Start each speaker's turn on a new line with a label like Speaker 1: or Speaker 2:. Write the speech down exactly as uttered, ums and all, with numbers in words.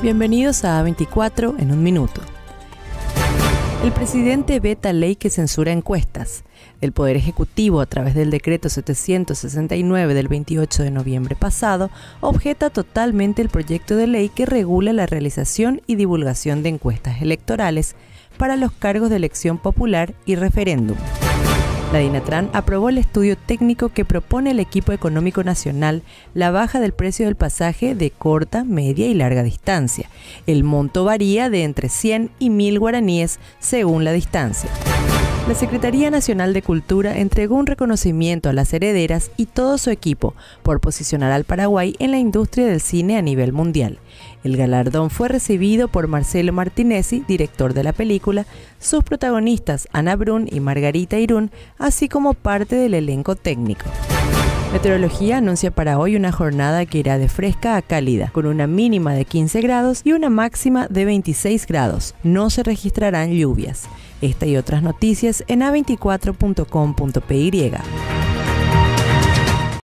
Speaker 1: Bienvenidos a A veinticuatro en un minuto. El presidente veta ley que censura encuestas. El Poder Ejecutivo, a través del decreto setecientos sesenta y nueve del veintiocho de noviembre pasado, objeta totalmente el proyecto de ley que regula la realización y divulgación de encuestas electorales para los cargos de elección popular y referéndum. La DINATRAN aprobó el estudio técnico que propone el equipo económico nacional la baja del precio del pasaje de corta, media y larga distancia. El monto varía de entre cien y mil guaraníes según la distancia. La Secretaría Nacional de Cultura entregó un reconocimiento a las herederas y todo su equipo por posicionar al Paraguay en la industria del cine a nivel mundial. El galardón fue recibido por Marcelo Martinezzi, director de la película, sus protagonistas Ana Brun y Margarita Irún, así como parte del elenco técnico. Meteorología anuncia para hoy una jornada que irá de fresca a cálida, con una mínima de quince grados y una máxima de veintiséis grados. No se registrarán lluvias. Esta y otras noticias en a veinticuatro punto com punto p y.